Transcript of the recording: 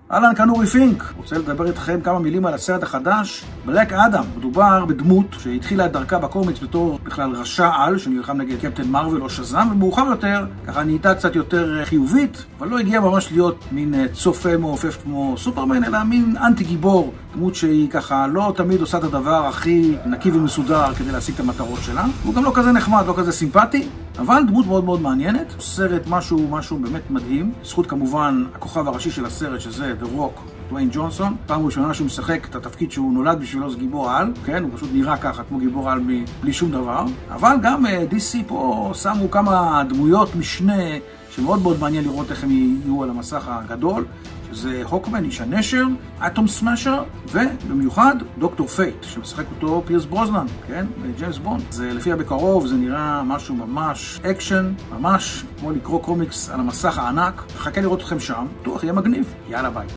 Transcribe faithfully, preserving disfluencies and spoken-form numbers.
אהלן, כאן אורי פינק. רוצה לדבר איתכם כמה מילים על הסרט החדש, בלק אדם. מדובר בדמות שהתחילה את דרכה בקומיקס בתור בכלל רשע על, שנלחם נגד קפטן מרוול או שזם, ומאוחר יותר, ככה נהייתה קצת יותר חיובית, אבל לא הגיעה ממש להיות מין צופה מעופף כמו סופרמן, אלא מין אנטי גיבור, דמות שהיא ככה לא תמיד עושה את הדבר הכי נקי ומסודר כדי להשיג את המטרות שלה. הוא גם לא כזה נחמד, לא כזה סימפטי, אבל דמות מאוד מאוד מעניינת. סרט משהו, משהו באמת מדהים. זכות כמובן הכוכב הראשי של הסרט, שזה The Rock, דוויין ג'ונסון. פעם ראשונה שהוא משחק את התפקיד שהוא נולד בשבילו, זה גיבור על. כן, הוא פשוט נראה ככה כמו גיבור על בלי שום דבר. אבל גם די סי פה שמו כמה דמויות משנה שמאוד מאוד מעניין לראות איך הם יהיו על המסך הגדול, שזה הוקמן, איש הנשר, אטום סמאשר, ובמיוחד דוקטור פייט, שמשחק אותו פירס ברוסנן, כן? ג'יימס בונד. זה לפי בקרוב, זה נראה משהו ממש אקשן, ממש כמו לקרוא קומיקס על המסך הענק. חכה לראות אתכם שם, בטוח יהיה מגניב. יאללה ביי.